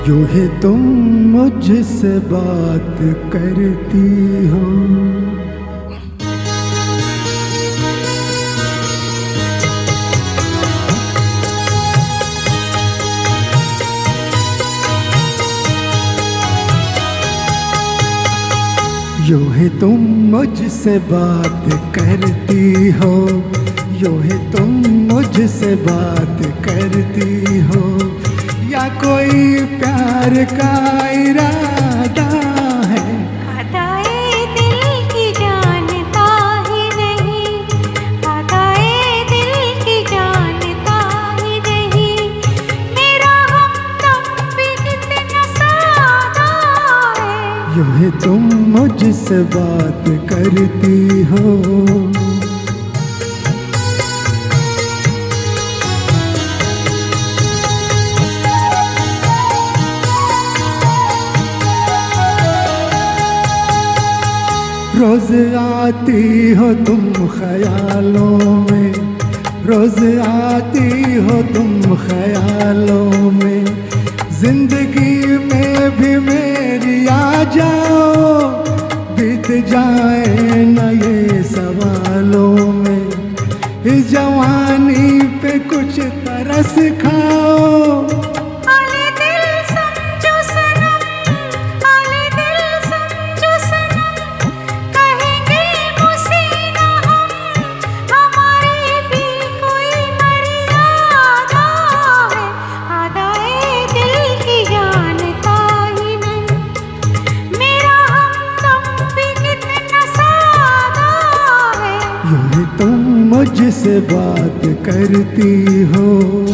यूं ही तुम मुझसे बात करती हो। यूं ही तुम मुझसे बात करती हो, यूं ही तुम मुझसे बात करती हो, या कोई प्यार का इरादा है? अदाए दिल की जानता ही नहीं, अदाए दिल की जानता ही नहीं, मेरा हमदम भी कितना सादा है। यूं ही तुम मुझसे बात करती हो। रोज आती हो तुम ख्यालों में, रोज आती हो तुम ख्यालों में, जिंदगी में भी मेरी आ जाओ, बीत जाए न ये सवालों में, इस जवानी पे कुछ तरस खाओ। तुम मुझसे बात करती हो।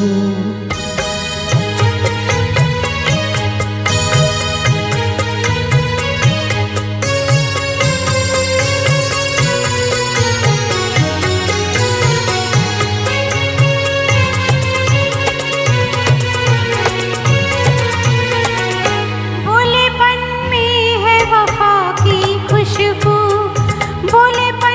भोलेपन में है वफा की खुशबू, भोलेपन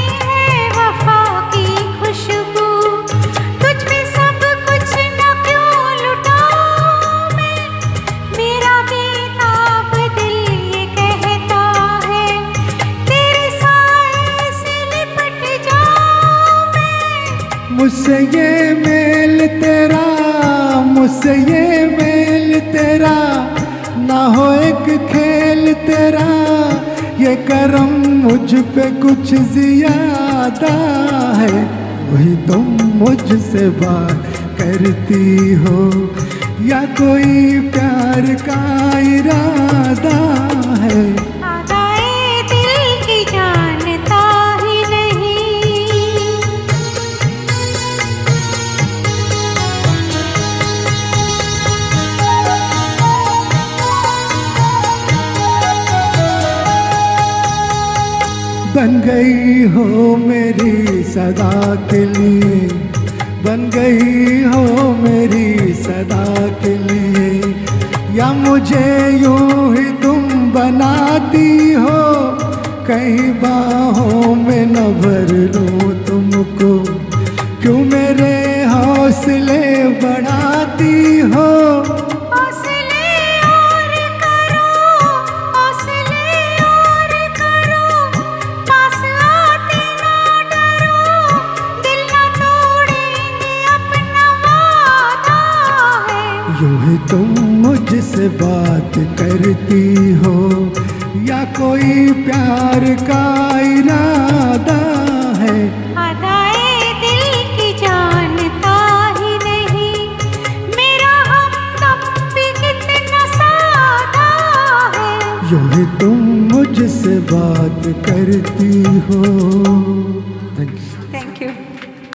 खुशबू, तुझ में सब कुछ न क्यों लुटाऊं मैं, मेरा बेताब दिल ये कहता है, तेरे साए से लिपट जाऊं मैं। मुझसे ये मेल तेरा, मुझसे ये मेल तेरा, ना हो एक खेल तेरा, ये करम मुझ पे कुछ ज्यादा है। वही तुम मुझसे बात करती हो, या कोई प्यार का इरादा है? अदाए दिल की जानता ही नहीं। बन गई हो मेरी सदा के लिए, बन गई हो मेरी सदा के लिए, या मुझे यूं ही तुम बनाती हो, कहीं बाहों में न भर लूं तुमको, क्यों मेरे हौसले बढ़ाती हो? यूं ही तुम मुझसे बात करती हो, या कोई प्यार का इरादा है? अदाए दिल की जानता ही नहीं, मेरा हमदम भी कितना सादा है। यूं ही तुम मुझसे बात करती हो। Thank you.